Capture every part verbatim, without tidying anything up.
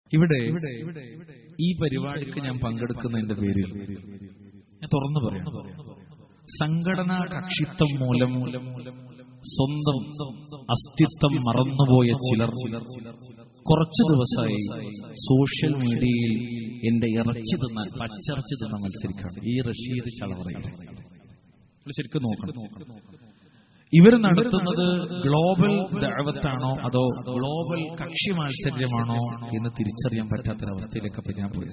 ഇവിടെ ഈ പരിപാടിക്ക് ഞാൻ പങ്കെടുക്കുന്നതിന്റെ പേരിൽ ഞാൻ തുറന്നു പറയാം, സംഘടനാ കക്ഷിത്വം മൂലം സ്വന്തം അസ്തിത്വം മറന്നുപോയ ചിലർ കുറച്ചു ദിവസമായി സോഷ്യൽ മീഡിയയിൽ എന്റെ ഇറച്ചി തിന്നാൻ പച്ചിറച്ചി തിന്നാൻ മത്സരിക്കാണ്. ഈ റഷീദ് ചളവറയിൽ ശരിക്കും നോക്കണം, ഇവർ നടത്തുന്നത് ഗ്ലോബൽ ദഅവത്താണോ അതോ ഗ്ലോബൽ കക്ഷി മാത്സര്യമാണോ എന്ന് തിരിച്ചറിയാൻ പറ്റാത്തൊരവസ്ഥയിലേക്കൊക്കെ ഞാൻ പോയി.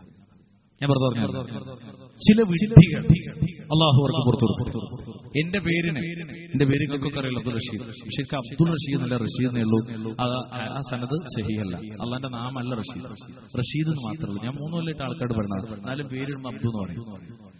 ഞാൻ പറഞ്ഞു, ചില വിഡ്ഢികൾ അള്ളാഹു അവർക്ക് പുറത്തു എന്റെ പേരിന് എന്റെ പേരുകൾക്കൊക്കെ അറിയില്ല അബ്ദുൾ റഷീദ്, ശരിക്കും അബ്ദുൾ റഷീദ് എന്നല്ല റഷീദ് എന്നേ ഉള്ളൂ. ആ സനത് ശരിയല്ല, അള്ളാന്റെ നാമല്ല റഷീദ്, റഷീദ് എന്ന് മാത്രമേ ഉള്ളൂ. ഞാൻ മൂന്ന് കൊല്ലമായിട്ട് ആൾക്കാരോട് പറഞ്ഞത്, എന്നാലും പേരിടുമ്പോൾ അബ്ദു എന്ന് പറയും.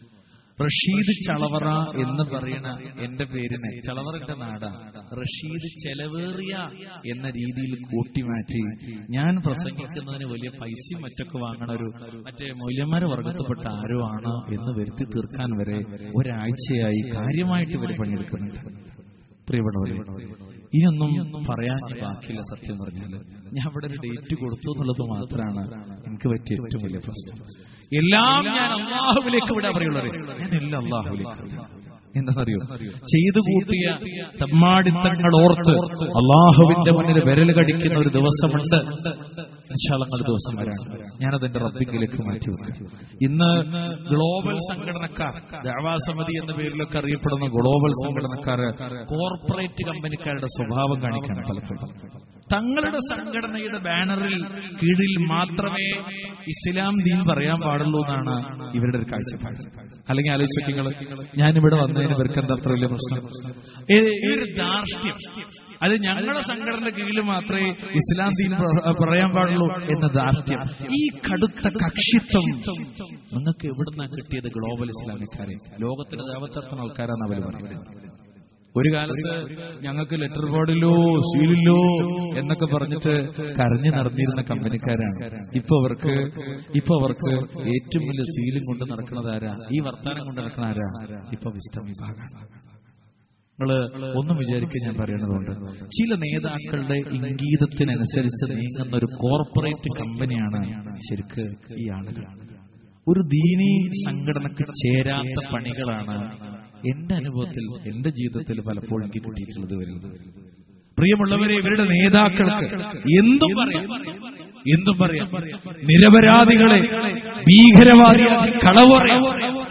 റഷീദ് ചളവറ എന്ന് പറയുന്ന എന്റെ പേരിനെ, ചളവറന്റെ നാടാ, റഷീദ് ചെലവേറിയ എന്ന രീതിയിൽ കൂട്ടിമാറ്റി ഞാൻ പ്രസംഗിക്കുന്നതിന് വലിയ പൈസയും മറ്റൊക്കെ വാങ്ങണ ഒരു മറ്റേ മൗല്യന്മാരെ വർഗത്തിൽപ്പെട്ട ആരോ ആണ് എന്ന് വരുത്തി തീർക്കാൻ വരെ ഒരാഴ്ചയായി കാര്യമായിട്ട് ഇവർ പണിയെടുക്കുന്നുണ്ട്. പ്രിയപ്പെട്ടവരെ, ഇനിയൊന്നും പറയാൻ ബാക്കിയില്ല. സത്യം പറഞ്ഞാല് ഞാൻ അവിടെ ഒരു ഡേറ്റ് കൊടുത്തു എന്നുള്ളത് മാത്രമാണ് എനിക്ക് പറ്റിയ ഏറ്റവും വലിയ പ്രശ്നം. എല്ലാം ഞാൻ അള്ളാഹുവിലേക്ക് വിടാൻ പറയുള്ളത്, ഞാൻ എല്ലാം അള്ളാഹുവിലേക്ക്. എന്താണെന്നറിയോ, ചെയ്തു കൂട്ടിയ തമ്മാടിത്തങ്ങൾ ഓർത്ത് അള്ളാഹുവിന്റെ മുന്നിൽ വിരൽ കടിക്കുന്ന ഒരു ദിവസമുണ്ട്. ഇൻഷാഅല്ലാഹ് ദിവസം വരാണ്. ഞാനതെന്റെ റബ്ബിലേക്ക് മാറ്റി വെക്കും. ഇന്ന് ഗ്ലോബൽ സംഘടനക്കാർ, ദഅവാ സമിതി എന്ന പേരിലൊക്കെ അറിയപ്പെടുന്ന ഗ്ലോബൽ സംഘടനക്കാര് കോർപ്പറേറ്റ് കമ്പനിക്കാരുടെ സ്വഭാവം കാണിക്കാണ്. പലപ്പോഴും തങ്ങളുടെ സംഘടനയുടെ ബാനറിൽ കീഴിൽ മാത്രമേ ഇസ്ലാം ദീൻ പറയാൻ പാടുള്ളൂ എന്നാണ് ഇവരുടെ ഒരു കാഴ്ചപ്പാട്. അല്ലെങ്കിൽ ആലോചിച്ച് നിങ്ങൾ, ഞാനിവിടെ വന്നതിന് ഇവർക്ക് എന്താ അത്ര വലിയ പ്രശ്നം? ഒരു ധാർഷ്ട്യം, അത് ഞങ്ങളുടെ സംഘടന കീഴിൽ മാത്രമേ ഇസ്ലാം ദീൻ പറയാൻ പാടുള്ളൂ എന്ന ധാർഷ്ട്യം, ഈ കടുത്ത കക്ഷിത്വം നിങ്ങൾക്ക് എവിടുന്നാണ് കിട്ടിയത്? ഗ്ലോബൽ ഇസ്ലാമിക്കാരെ, ലോകത്തിന് ദേവത്തർത്തുന്ന ആൾക്കാരാണ് അവർ പറയുന്നത്. ഒരു കാലത്ത് ഞങ്ങൾക്ക് ലെറ്റർ ബോർഡിലോ സീലില്ലോ എന്നൊക്കെ പറഞ്ഞിട്ട് കരഞ്ഞു നടന്നിരുന്ന കമ്പനിക്കാരാണ്. ഇപ്പൊ അവർക്ക് ഇപ്പൊ അവർക്ക് ഏറ്റവും വലിയ സീലും കൊണ്ട് നടക്കുന്നത് ആരാ? ഈ വർത്താനം കൊണ്ട് നടക്കുന്ന ആരാ? ഇപ്പൊ വിസ്റ്റം വിഭാഗമാണ്. നിങ്ങള് ഒന്നും വിചാരിക്കാൻ ഞാൻ പറയേണ്ടതുണ്ട്, ചില നേതാക്കളുടെ ഇംഗീതത്തിനനുസരിച്ച് നീങ്ങുന്ന ഒരു കോർപ്പറേറ്റ് കമ്പനിയാണ് ശരിക്ക് ഈ ആളുകൾ. ഒരു ദീനീ സംഘടനക്ക് ചേരാത്ത പണികളാണ് എന്റെ അനുഭവത്തിൽ, എന്റെ ജീവിതത്തിൽ പലപ്പോഴും എനിക്ക് കിട്ടിയിട്ടുള്ളത് വരുന്നത്. പ്രിയമുള്ളവരെ, ഇവരുടെ നേതാക്കൾക്ക് എന്തും പറയാം, എന്തും പറയാം. നിരപരാധികളെ ഭീകരവാദിയാക്കി കളവ് പറയാം,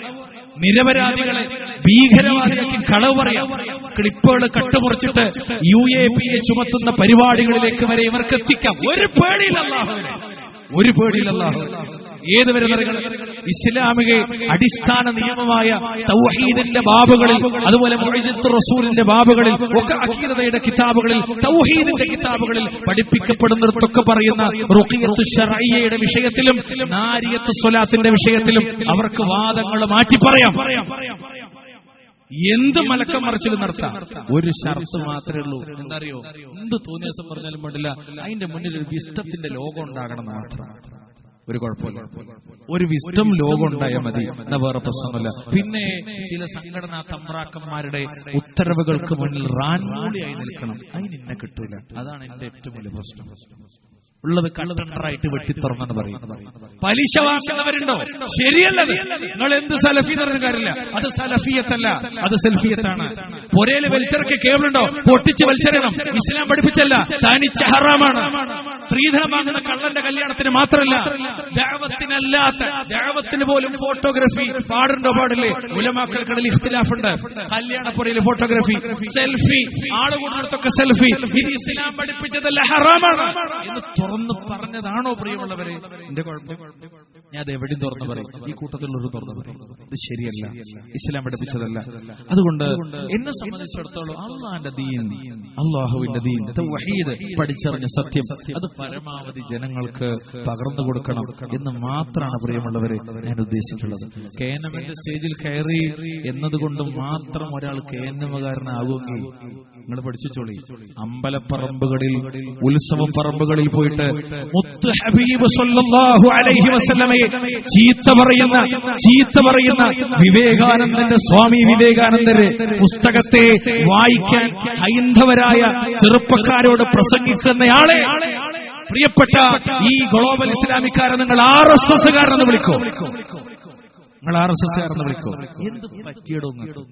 നിരപരാധികളെ ഭീകരവാദിയാക്കി കളവ് പറയാം. ക്ലിപ്പുകൾ കട്ടുമുറിച്ചിട്ട് യു എ പി എ ചുമത്തുന്ന പരിപാടികളിലേക്ക് വരെ ഇവർക്ക് എത്തിക്കാം. ഒരു പേടിയില്ല, ഒരു പേടിയില്ല. ഏതുവരെ ഇസ്ലാമിക അടിസ്ഥാന നിയമമായ തൗഹീദിന്റെ ബാബുകളിൽ, അതുപോലെ മുഅ്ജിസത്തുർ റസൂലിന്റെ ബാബുകളിൽ ഒക്കെ, അഖീദയുടെ കിതാബുകളിൽ, തൗഹീദിന്റെ കിതാബുകളിൽ പഠിപ്പിക്കപ്പെടുന്നിടത്തൊക്കെ പറയുന്ന റുഖിയത്തു ശർഇയ്യയുടെ വിഷയത്തിലും നാരിയത്തു സ്വലാത്തിന്റെ വിഷയത്തിലും അവർക്ക് വാദങ്ങൾ മാറ്റി പറയാം. എന്ത് മലക്കം മറിച്ചിലും നടത്താം. ഒരു ഷർത്ത് മാത്രമേ ഉള്ളൂ, എന്തറിയോ? എന്ത് തോന്നിയ ദിവസം പറഞ്ഞാലും വേണ്ടില്ല, അതിന്റെ മുന്നിൽ ഒരു വിസ്റ്റത്തിന്റെ ലോഗോ ഉണ്ടാകണം മാത്രം. ഒരു കുഴപ്പമില്ല, ഒരു വിസ്റ്റം ലോഗോ ഉണ്ടായാൽ മതി, എന്നാ വേറെ പ്രശ്നമല്ല. പിന്നെ ചില സംഘടനാ തമ്പ്രാക്കന്മാരുടെ ഉത്തരവുകൾക്ക് മുന്നിൽ റാൻമൂളിയായി നിൽക്കണം, അതിന് എന്നെ കിട്ടൂല. അതാണ് എന്റെ ഏറ്റവും വലിയ പ്രശ്നം. ഉള്ളത് കള്ളത്തണ്ടറായിട്ട് വെട്ടിത്തുറന്നെന്ന് പറയും. പലിശ വാങ്ങുന്നവരുണ്ടോ? ശരിയല്ലത്. നിങ്ങൾ എന്ത് സലഫി എന്ന് കാര്യമില്ല, അത് സലഫിയത്തല്ല, അത് സെൽഫിയത്താണ്. പൊരയില് വലിച്ചിറക്കിയ കേബിളുണ്ടോ? പൊട്ടിച്ച് വലിച്ചെറിയണം. ഇസ്ലാം പഠിപ്പിച്ചല്ല, തനിച്ച ഹറാമാണ്. സ്ത്രീധനം വാങ്ങുന്ന കള്ളന്റെ കല്യാണത്തിന് മാത്രമല്ല, ദഅവത്തിനല്ലാത്ത ദഅവത്തിന് പോലും ഫോട്ടോഗ്രാഫി പാടുണ്ടോ? പാടില്ലേ? ഉലമാക്കൾക്കിടയിൽ ഇഖ്തിലാഫുണ്ട്. കല്യാണപ്പുരയിൽ ഫോട്ടോഗ്രാഫി, സെൽഫി, ആളുകൂടുന്നിടത്തൊക്കെ സെൽഫി, ഇത് ഇസ്ലാം പഠിപ്പിച്ചതല്ല, ഹറാമാണ് എന്ന് തുറന്ന് പറഞ്ഞതാണോ പ്രിയമുള്ളവരെ? എന്റെ കുഴപ്പം ഞാൻ അത് എവിടെയും തുറന്നു പറയും, ഈ കൂട്ടത്തിലുള്ളൊരു തുറന്നു പറയും, ഇത് ശരിയല്ല, ഇസ്ലാം പഠിപ്പിച്ചതല്ല. അതുകൊണ്ട് എന്നെ സംബന്ധിച്ചിടത്തോളം അള്ളാന്റെ ദീൻ, അള്ളാഹുവിന്റെ ദീൻ, തൗഹീദ്, പഠിച്ചറിഞ്ഞ സത്യം, അത് പരമാവധി ജനങ്ങൾക്ക് പകർന്നു കൊടുക്കണം എന്ന് മാത്രമാണ് പ്രിയമുള്ളവരെ ഞാൻ ഉദ്ദേശിച്ചിട്ടുള്ളത്. കെ എൻ എമ്മിന്റെ സ്റ്റേജിൽ കയറി എന്നതുകൊണ്ട് മാത്രം ഒരാൾ കെ എൻ എമ്മുകാരനാകുമെങ്കിൽ നിങ്ങൾ പഠിച്ചോളി, അമ്പലപ്പറമ്പുകളിൽ, ഉത്സവ പറമ്പുകളിൽ പോയിട്ട് മുത്ത് ഹബീബ് സല്ലല്ലാഹു അലൈഹി വസല്ലമയെ ചീത്ത പറയുന്ന ചീത്ത പറയുന്ന വിവേകാനന്ദന്റെ, സ്വാമി വിവേകാനന്ദരെ പുസ്തകത്തെ വായിക്കാൻ ഹൈന്ദവരായ ചെറുപ്പക്കാരോട് പ്രസംഗിക്കുന്നയാളെ പ്രിയപ്പെട്ട ഈ ഗ്ലോബൽ ഇസ്ലാമിക്കാരെ നിങ്ങൾ ആർ എസ് എസ് കാരെന്ന് വിളിക്കോ, നിങ്ങൾ ആർ എസ് എസ് കാരെന്ന് വിളിക്കോ, എന്ത് പറ്റിയിടും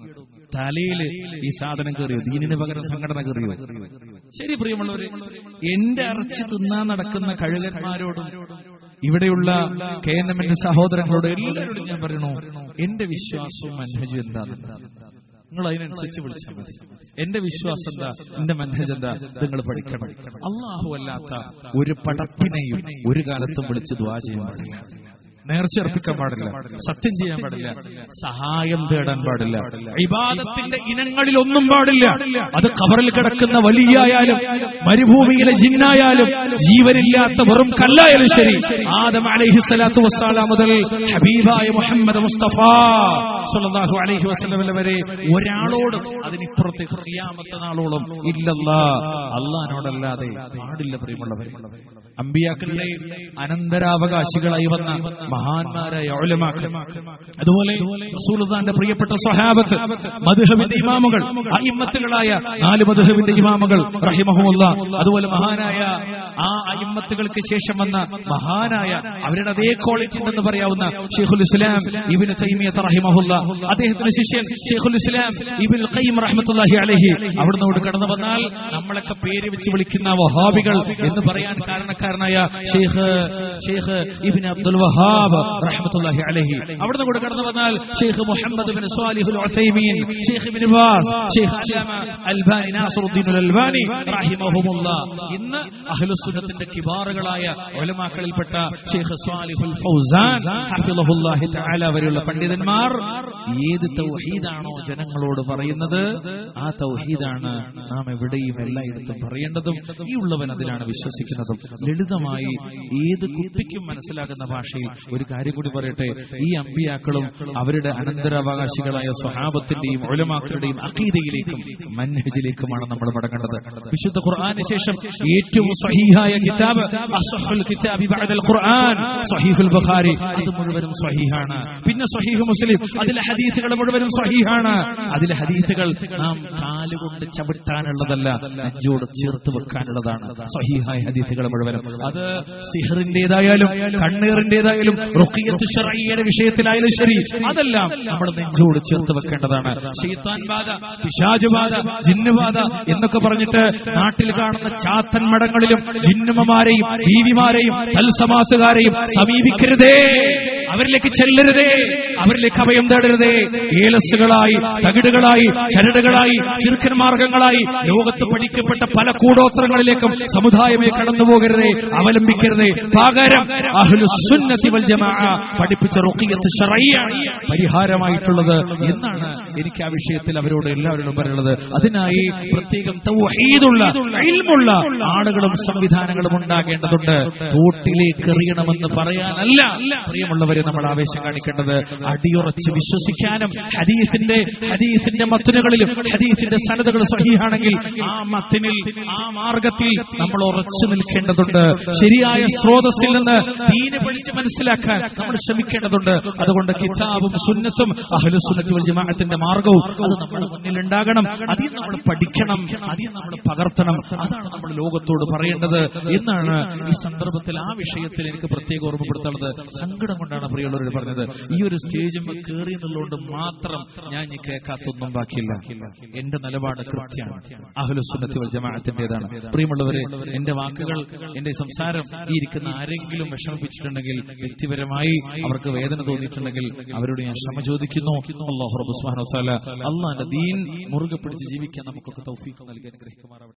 തലയില് ഈ സാധനം കയറിയോ, ദീനിന് പകരം സംഘടന കയറിയോ? ശരി പ്രിയമുള്ളവര്, എന്റെ ഇറച്ചി തിന്നാൻ നടക്കുന്ന കഴുകന്മാരോടും ഇവിടെയുള്ള കെ എൻ എമ്മിന്റെ സഹോദരങ്ങളോട് എല്ലാവരോടും ഞാൻ പറയണു, എന്റെ വിശ്വാസവും മൻഹജും എന്താണ് നിങ്ങൾ അതിനനുസരിച്ച് വിളിച്ചാൽ മതി. എന്റെ വിശ്വാസം എന്താ, എന്റെ മൻഹജ് എന്താ, നിങ്ങൾ പഠിക്കണം. അല്ലാഹു അല്ലാത്ത ഒരു പടപ്പിനെയും ഒരു കാലത്തും വിളിച്ച് ദുആ ചെയ്യാൻ പാടില്ല, നേർച്ചയർപ്പിക്കാൻ പാടില്ല, സത്യം ചെയ്യാൻ പാടില്ല, സഹായം തേടാൻ പാടില്ല, ഇബാദത്തിന്റെ ഇനങ്ങളിൽ ഒന്നും പാടില്ല. അത് ഖബറിൽ കിടക്കുന്ന വലിയായാലും മരുഭൂമിയിലെ ജിന്നായാലും ജീവനില്ലാത്ത വെറും കല്ലായാലും ശരി, ആദം അലൈഹിസ്സലാത്തു വസ്സലാം മുതൽ ഹബീബായ മുഹമ്മദ് മുസ്തഫ സ്വല്ലല്ലാഹു അലൈഹി വസല്ലം വരെ ഒരാളോടും അതിനിപ്പുറത്തേക്ക് ഖിയാമത്ത് നാളോളം ഇല്ലല്ലാ, അല്ലാഹുവിനോടല്ലാതെ പാടില്ല. പ്രിയമുള്ളവരെ, അമ്പിയാക്കളുടെ അനന്തരാവകാശികളായി വന്ന മഹാന്മാരായ ഉലമാക്കൾ, അതുപോലെ റസൂലുള്ളാഹിന്റെ പ്രിയപ്പെട്ട സ്വഹാബത്ത്, മദ്ഹബിന്റെ ഇമാമുകൾ, അഇമ്മത്തുകളായ നാല് മദ്ഹബിന്റെ ഇമാമുകൾ റഹിമഹുമുല്ലാഹ്, അതുപോലെ മഹാനായ ആ അഇമ്മത്തുകൾക്ക് ശേഷം വന്ന മഹാനായ അവരുടെ അതേ ക്വാളിറ്റി എന്ന് പറയാവുന്ന ശൈഖുൽ ഇസ്ലാം ഇബ്നു തൈമിയ്യത്ത് റഹിമഹുല്ലാഹ്, അദ്ദേഹത്തിന്റെ ശിഷ്യൻ ശൈഖുൽ ഇസ്ലാം ഇബ്നുൽ ഖയ്യിം റഹ്മത്തുള്ളാഹി അലൈഹി, അവിടുന്ന് കടന്നു വന്നാൽ നമ്മളൊക്കെ പേര് വെച്ച് വിളിക്കുന്ന വഹാബികൾ എന്ന് പറയാൻ കാരണക്കാരനായ ഷെയ്ഖ് ഷെയ്ഖ് ഇബ്നു അബ്ദുൽ വഹാബ് റഹ്മത്തുള്ളാഹി അലൈഹി, അവിടുന്ന് കൂടെ കടന്നു വന്നാൽ Sheikh Muhammad bin Swalihul Uthaymeen, Sheikh Ibnu Baz, Sheikh Allama Albani Nasiruddin Albani റഹിമഹുമുല്ലാഹ്. ഇന്ന് അഹ്ലുസ് സുന്നത്തിന്റെ കിബാറുകളായ ഉലമാക്കളിൽപ്പെട്ട ഷെയ്ഖ് സ്വാലിഹുൽ ഫൗസാൻ ഹഫിളഹുല്ലാഹി തആല വരെയുള്ള പണ്ഡിതന്മാർ ഏത് തൗഹീദാണോ ജനങ്ങളോട് പറയുന്നത്, ആ തൗഹീദാണ് നാം എവിടെയും എല്ലായിടത്തും പറയേണ്ടതും ഈ ഉള്ളവൻ അതിലാണ് വിശ്വസിക്കുന്നതും. ലളിതമായി ഏത് കുട്ടിക്കും മനസ്സിലാകുന്ന ഭാഷയിൽ ഒരു കാര്യം കൂടി പറയട്ടെ, ഈ അമ്പിയാക്കളും അവരുടെ അനന്തരാവകാശികളായ സ്വഹാബത്തിന്റെയും ഉലമാക്കളുടെയും അഖീദയിലേക്കും മൻഹജിലേക്കുമാണ് നമ്മൾ മടങ്ങേണ്ടത്. വിശുദ്ധ ഖുർആന് ശേഷം ഏറ്റവും സ്വഹീഹായ കിതാബ് അസ്ഹഹുൽ കിതാബി ബഅദൽ ഖുർആൻ സ്വഹീഹുൽ ബുഖാരി, അത് മുഴുവനും സ്വഹീഹാണ്. പിന്നെ സ്വഹീഹ് മുസ്ലിം, അതിലെ ഹദീസുകൾ മുഴുവനും സ്വഹീഹാണ്. അതിലെ ഹദീസുകൾ നാം കാലുകൊണ്ട് ചവിട്ടാനുള്ളതല്ല, നെഞ്ചോട് ചേർത്ത് വെക്കാനുള്ളതാണ് സ്വഹീഹായ ഹദീസുകൾ മുഴുവനും. അത് സിഹറിന്റേതായാലും കണ്ണീറിന്റേതായാലും റുഖിയത്ത് ശർഈയുടെ വിഷയത്തിലായാലും ശരി, അതെല്ലാം നമ്മൾ നെഞ്ചോട് ചേർത്ത് വെക്കേണ്ടതാണ്. ശൈത്താൻ ബാധ, പിശാച് ബാധ, ജിന്ന് ബാധ എന്നൊക്കെ പറഞ്ഞിട്ട് നാട്ടിൽ കാണുന്ന ചാത്തൻ മടങ്ങളിലും ജിന്നുമാരെയും ബീവിമാരെയും തൽസമാസുകാരെയും സമീപിക്കരുതേ, അവരിലേക്ക് ചെല്ലരുതേ, അവരിലേക്ക് അഭയം തേടരുതേ. ഏലസുകളായി, തകിടുകളായി, ചരടുകളായി, ശിർക്കൻ മാർഗങ്ങളായി ലോകത്ത് പഠിക്കപ്പെട്ട പല കൂടോത്രങ്ങളിലേക്കും സമുദായമേ കടന്നുപോകരുതേ, അവലംബിക്കരുതേ. പകരം അഹ്ലുസ് സുന്നത്തി വൽ ജമാഅ പഠിപ്പിച്ച റുഖിയത്ത് ശർഈയാണ് പരിഹാരമായിട്ടുള്ളത് എന്നാണ് എനിക്ക് ആ വിഷയത്തിൽ അവരോട് എല്ലാവരോടും പറയുന്നത്. അതിനായി പ്രത്യേകം തൗഹീദുള്ള ഇൽമുള്ള ആളുകളും സംവിധാനങ്ങളും ഉണ്ടാകേണ്ടതുണ്ട്. തോട്ടിലേക്ക് എറിയണമെന്ന് പറയാനല്ല പ്രിയമുള്ളവരെ നമ്മൾ ആവേശം കാണിക്കേണ്ടത്, അടിയുറച്ച് വിശ്വസിക്കാനും ഹദീസിന്റെ ഹദീസിന്റെ മത്നുകളിലും ഹദീസിന്റെ സനദുകൾ സ്വഹീഹാണെങ്കിൽ ആ മത്നിൽ ആ മാർഗത്തിൽ നമ്മൾ ഉറച്ചു നിൽക്കേണ്ടതുണ്ട്. ശരിയായ സ്രോതസ്സിൽ നിന്ന് ദീന് പഠിച്ച് മനസ്സിലാക്കാൻ നമ്മൾ ശ്രമിക്കേണ്ടതുണ്ട്. അതുകൊണ്ട് കിതാബും സുന്നത്തും അഹ്ലുസ് സുന്നത്തി വൽ ജമാഅത്തിന്റെ മാർഗവും അത് നമ്മുടെ മുന്നിൽ ഉണ്ടാകണം. അതിൽ നമ്മൾ പഠിക്കണം, അതിൽ നമ്മൾ പകർത്തണം. അതാണ് നമ്മൾ ലോകത്തോട് പറയേണ്ടത് എന്നാണ് ഈ സന്ദർഭത്തിൽ ആ വിഷയത്തിൽ എനിക്ക് പ്രത്യേകം ഓർമ്മപ്പെടുത്തുന്നത്. സങ്കടം കൊണ്ടാണ് പ്രിയമുള്ളവർ പറഞ്ഞത്, ഈ ഒരു സ്റ്റേജിൽ കയറി എന്നുള്ളതുകൊണ്ട് മാത്രം ഞാൻ ഇനി കേൾക്കാത്തൊന്നും ബാക്കിയില്ല. എന്റെ നിലപാട് കൃത്യമാണ്, അഹ്ലുസ് സുന്നത്തി വൽ ജമാഅത്തിന്റേതാണ്. പ്രിയമുള്ളവരെ, എന്റെ വാക്കുകൾ, എന്റെ സംസാരം ഈ ഇരിക്കുന്ന ആരെങ്കിലും വിഷമിപ്പിച്ചിട്ടുണ്ടെങ്കിൽ, വ്യക്തിപരമായി അവർക്ക് വേദന തോന്നിയിട്ടുണ്ടെങ്കിൽ അവരോട് ഞാൻ ക്ഷമ ചോദിക്കുന്നു. അല്ലാഹു റബ്ബ് സുബ്ഹാനഹു വ തആല അല്ലാഹുവിന്റെ ദീൻ മുറുകെ പിടിച്ച് ജീവിക്കാൻ നമുക്കൊക്കെ തൗഫീഖ് നൽകി അനുഗ്രഹിക്കുമാറാവട്ടെ.